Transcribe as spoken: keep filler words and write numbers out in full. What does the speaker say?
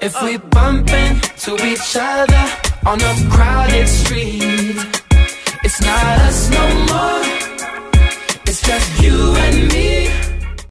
If we bump into each other on a crowded street,